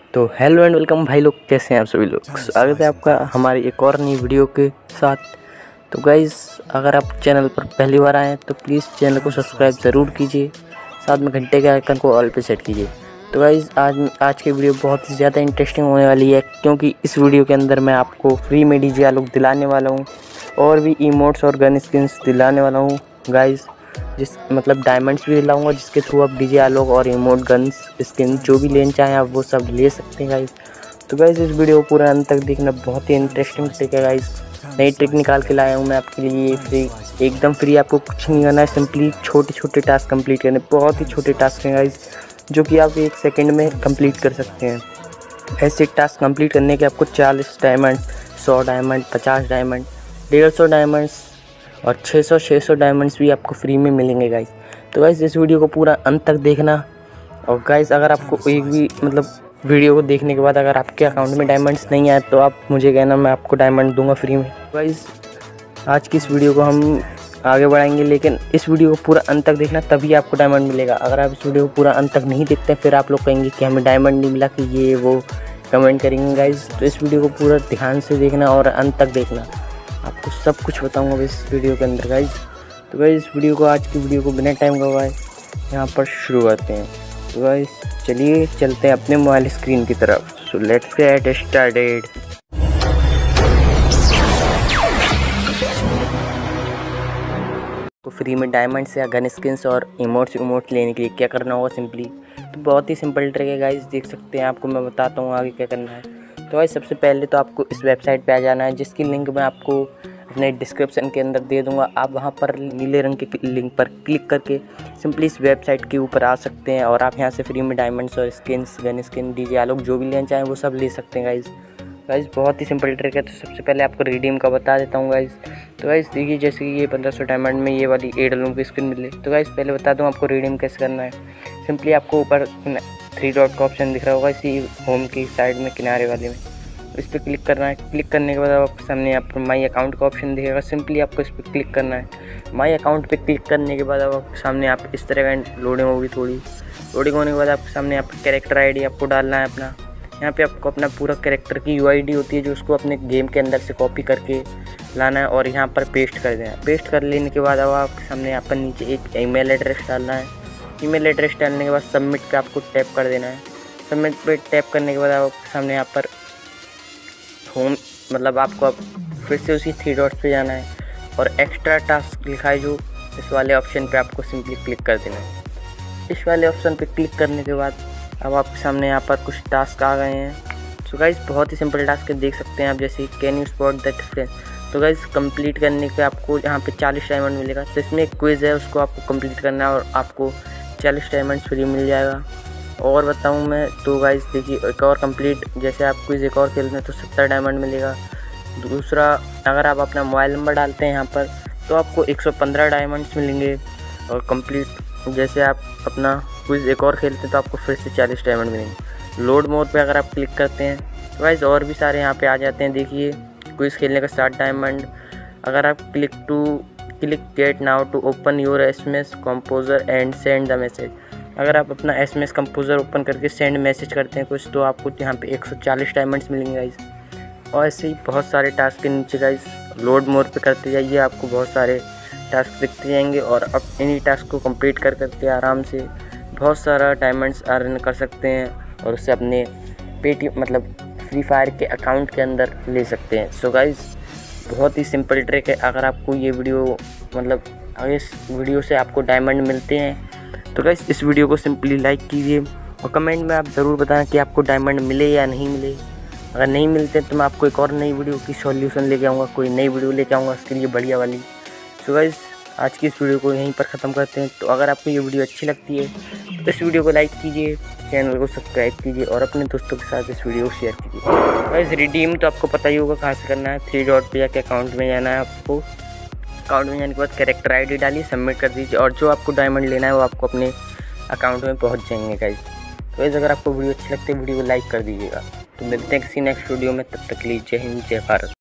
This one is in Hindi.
तो हेलो एंड वेलकम भाई लोग, कैसे हैं आप सभी लोग। स्वागत है आपका हमारी एक और नई वीडियो के साथ। तो गाइज़, अगर आप चैनल पर पहली बार आए हैं तो प्लीज़ चैनल को सब्सक्राइब ज़रूर कीजिए, साथ में घंटे के आइकन को ऑल पे सेट कीजिए। तो गाइज़, आज की वीडियो बहुत ही ज़्यादा इंटरेस्टिंग होने वाली है, क्योंकि इस वीडियो के अंदर मैं आपको फ्री में डीजे आलोक दिलाने वाला हूँ और भी इमोट्स और गन स्किन्स दिलाने वाला हूँ गाइज़। डायमंड्स भी दिलाऊंगा, जिसके थ्रू आप डीजे आलोक और इमोट गन्स स्किन जो भी लेना चाहें आप वो सब ले सकते हैं गाइज़। तो गाइज़, इस वीडियो को पूरा अंत तक देखना, बहुत ही इंटरेस्टिंग ट्रिक है गाइज़। नई ट्रिक निकाल के लाया हूँ मैं आपके लिए फ्री, एकदम फ्री। आपको कुछ नहीं करना है, सिंपली छोटे छोटे टास्क कंप्लीट करने। बहुत ही छोटे टास्क हैं गाइज़, जो कि आप 1 सेकेंड में कंप्लीट कर सकते हैं। ऐसे टास्क कंप्लीट करने के आपको 40 डायमंड, 100 डायमंड, 50 डायमंड, 150 डायमंड्स और 600 डायमंड्स भी आपको फ्री में मिलेंगे गाइज़। तो गाइज़, इस वीडियो को पूरा अंत तक देखना। और गाइज़, अगर आपको एक भी वीडियो को देखने के बाद अगर आपके अकाउंट में डायमंड्स नहीं आए तो आप मुझे कहना, मैं आपको डायमंड दूंगा फ्री में। गाइज़, आज की इस वीडियो को हम आगे बढ़ाएंगे, लेकिन इस वीडियो को पूरा अंत तक देखना, तभी आपको डायमंड मिलेगा। अगर आप इस वीडियो को पूरा अंत तक नहीं देखते फिर आप लोग कहेंगे कि हमें डायमंड नहीं मिला, कि ये वो कमेंट करेंगे गाइज़। तो इस वीडियो को पूरा ध्यान से देखना और अंत तक देखना, आपको सब कुछ बताऊंगा इस वीडियो के अंदर गाइज़। तो गाइज़, आज की वीडियो को बिना टाइम गवाए यहाँ पर शुरू करते हैं। तो गाइज़, चलिए चलते हैं अपने मोबाइल स्क्रीन की तरफ। So let's get started. तो फ्री में डायमंड्स या गन स्किन्स और इमोट्स लेने के लिए क्या करना होगा सिंपली, तो बहुत ही सिंपल ट्रिक है गाइज़, देख सकते हैं। आपको मैं बताता हूँ आगे क्या करना है। तो गाइज़, सबसे पहले तो आपको इस वेबसाइट पे आ जाना है, जिसकी लिंक मैं आपको अपने डिस्क्रिप्शन के अंदर दे दूंगा। आप वहां पर नीले रंग के लिंक पर क्लिक करके सिंपली इस वेबसाइट के ऊपर आ सकते हैं और आप यहां से फ्री में डायमंड्स और skins, gun skin, DJ Alok जो भी लेना चाहें वो सब ले सकते हैं गाइज़। बहुत ही सिंपल ट्रिक है। तो सबसे पहले आपको रिडीम का बता देता हूँ गाइज़। तो गाइज़ देखिए, जैसे कि ये 1500 डायमंड में ये वाली एडलूम की स्किन मिले। तो गाइज़, पहले बता दूँ आपको रिडीम कैसे करना है। सिंपली आपको ऊपर 3 डॉट का ऑप्शन दिख रहा होगा इसी होम की साइड में किनारे वाले में, इस पर क्लिक करना है। क्लिक करने के बाद आपके सामने आपको माई अकाउंट का ऑप्शन दिखेगा। सिंपली आपको इस पर क्लिक करना है। माई अकाउंट पे क्लिक करने के बाद आपके सामने आप इस तरह का लोडिंग होगी। थोड़ी लोडिंग होने के बाद आपके सामने आपका कैरेक्टर आईडी आपको डालना है अपना। यहाँ पे आपको अपना पूरा कैरेक्टर की यूआईडी होती है, जो उसको अपने गेम के अंदर से कॉपी करके लाना है और यहाँ पर पेस्ट कर देना है। पेस्ट कर लेने के बाद अब आपके सामने यहाँ पर नीचे एक ईमेल एड्रेस डालना है। ईमेल एड्रेस डालने के बाद सबमिट पे आपको टैप कर देना है। सबमिट पे टैप करने के बाद आपके सामने यहाँ पर होम आपको अब फिर से उसी 3 डॉट्स पे जाना है और एक्स्ट्रा टास्क लिखा है जो, इस वाले ऑप्शन पे आपको सिंपली क्लिक कर देना है। इस वाले ऑप्शन पे क्लिक करने के बाद अब आपके सामने यहाँ पर कुछ टास्क आ गए हैं। सो गाइज़, बहुत ही सिंपल टास्क है, देख सकते हैं आप, जैसे can you spot the difference. तो गाइज़, कंप्लीट करने के आपको यहाँ पे 40 डायमंड मिलेगा। तो इसमें एक क्विज़ है, उसको आपको कंप्लीट करना है और आपको 40 डायमंड फ्री मिल जाएगा। और बताऊं मैं तो गाइज़ देखिए, एक और कंप्लीट, जैसे आप क्विज़ एक और खेलते हैं तो 70 डायमंड मिलेगा। दूसरा, अगर आप अपना मोबाइल नंबर डालते हैं यहाँ पर तो आपको 115 डायमंड्स मिलेंगे। और कंप्लीट जैसे आप अपना क्विज़ एक और खेलते हैं तो आपको फिर से 40 डायमंड मिलेंगे। लोड मोड पे अगर आप क्लिक करते हैं तो गाइज़ और भी सारे यहाँ पे आ जाते हैं। देखिए, क्विज़ खेलने का 60 डायमंड। अगर आप click get now to open your SMS composer and send the message. अगर आप अपना SMS कंपोजर ओपन करके सेंड मैसेज करते हैं कुछ, तो आपको यहाँ पे 140 डायमंड्स मिलेंगे गाइज़। और ऐसे ही बहुत सारे टास्क के नीचे गाइज़ लोड मोड पे करते जाइए, आपको बहुत सारे टास्क दिखते जाएंगे और आप इन्हीं टास्क को कंप्लीट करके आराम से बहुत सारा डायमंड्स अर्न कर सकते हैं और उससे अपने फ्री फायर के अकाउंट के अंदर ले सकते हैं। सो गाइज़, बहुत ही सिंपल ट्रिक है। अगर आपको ये वीडियो अगर इस वीडियो से आपको डायमंड मिलते हैं तो गाइस, इस वीडियो को सिंपली लाइक कीजिए और कमेंट में आप ज़रूर बताना कि आपको डायमंड मिले या नहीं मिले। अगर नहीं मिलते तो मैं आपको एक और नई वीडियो की सॉल्यूशन लेके आऊँगा, कोई नई वीडियो लेके आऊँगा उसके लिए बढ़िया वाली। सो गाइस, आज की इस वीडियो को यहीं पर ख़त्म करते हैं। तो अगर आपको ये वीडियो अच्छी लगती है तो इस वीडियो को लाइक कीजिए, चैनल को सब्सक्राइब कीजिए और अपने दोस्तों के साथ इस वीडियो को शेयर कीजिए। गाइस, रिडीम तो आपको पता ही होगा कहाँ से करना है। 3 डॉट पे जाके अकाउंट में जाना है आपको। अकाउंट में जाने के बाद कैरेक्टर आईडी डालिए, सबमिट कर दीजिए और जो आपको डायमंड लेना है वो आपको अपने अकाउंट में पहुंच जाएंगे गाइज़। तो गाइज़, अगर आपको वीडियो अच्छी लगती है वीडियो को लाइक कर दीजिएगा। तो मिलते हैं किसी नेक्स्ट वीडियो में, तब तक के लिए जय हिंद, जय भारत।